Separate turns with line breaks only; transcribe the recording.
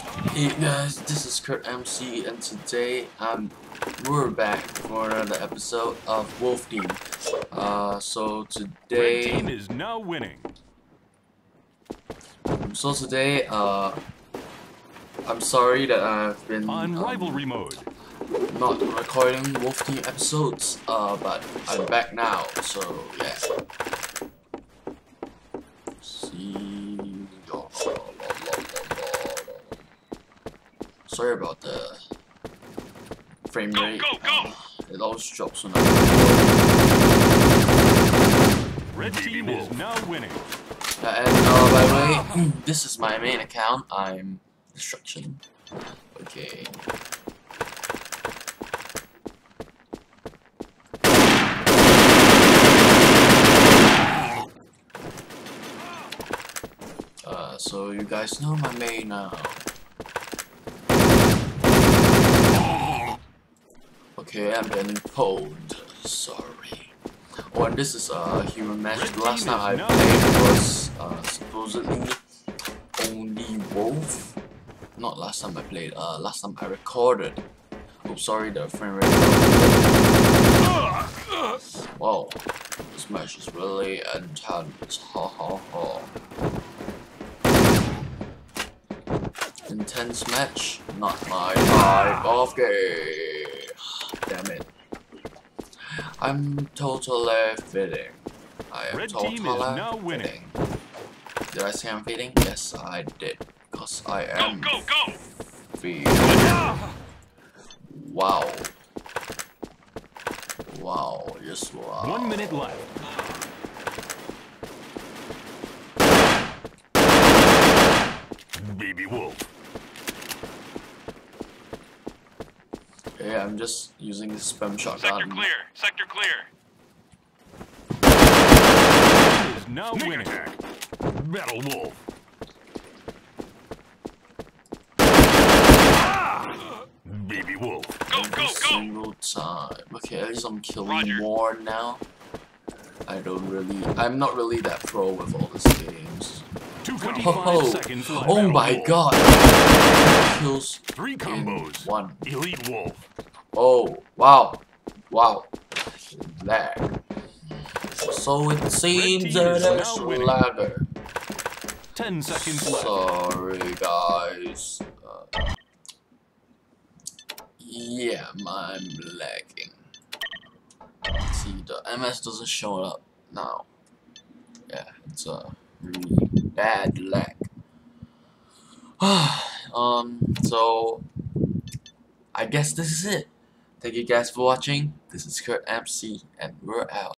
Hey guys, this is CurtMC, and today we're back for another episode of WolfTeam. So today,
Red team is now winning.
So today, I'm sorry that I've been
On rivalry mode.
not recording WolfTeam episodes, but I'm back now. So yeah. Sorry about the frame rate.
Go!
It always drops when
Red team is now winning.
and by the way, this is my main account. I'm Destruction. Okay. So you guys know my main now. Okay, I'm getting pulled. Sorry. Oh, and this is a human match. The last time I played was supposedly only Wolf. Not last time I played. Last time I recorded. Oh, sorry, the frame rate. Wow, this match is really intense. Ha ha ha. Intense match, not my type of game. Damn it. I'm totally fitting. I am totally fitting. Did I say I'm fitting? Yes, I did. Because I am fitting. Wow. Wow, just wow.
1 minute left. Baby Wolf.
Yeah, I'm just using the spam shotgun.
Sector clear. Is now winning. Battle Wolf. Baby Wolf.
Every single time. Okay, at least I'm killing more now. I'm not really that pro with all these games.
225 seconds left.
Oh my god! Kills
3 combos.
One.
Elite Wolf.
Oh, wow. Wow. Lag. So it seems that it's lagger.
10 seconds left.
Sorry, guys. Yeah, I'm lagging. See, the MS doesn't show up now. Yeah, it's a really bad lag. So I guess this is it. Thank you guys for watching. This is CurtMC, and we're out.